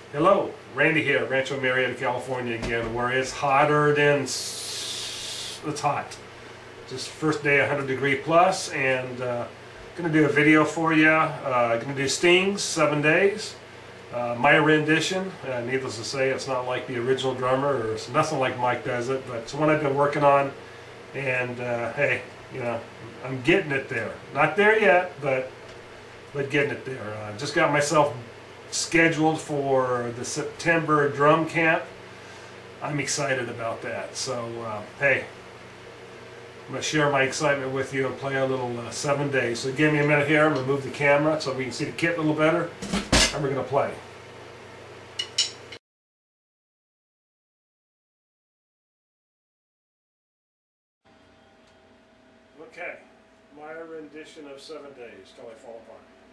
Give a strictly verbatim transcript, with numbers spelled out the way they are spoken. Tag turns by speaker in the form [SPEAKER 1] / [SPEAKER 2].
[SPEAKER 1] Hello, Randy here, Rancho Marietta, California again, where it's hotter than s it's hot. Just first day one hundred degree plus, and uh, gonna do a video for you. Uh, gonna do stings, seven days. Uh, my rendition. Uh, needless to say, it's not like the original drummer, or it's nothing like Mike does it, but it's one I've been working on. And uh, hey, you know, I'm getting it there. Not there yet, but but getting it there. Uh, just got myself scheduled for the September drum camp. I'm excited about that. So uh, hey, I'm going to share my excitement with you and play a little uh, seven days. So give me a minute here. I'm going to move the camera so we can see the kit a little better, and we're going to play. Okay, my rendition of seven days till I fall apart.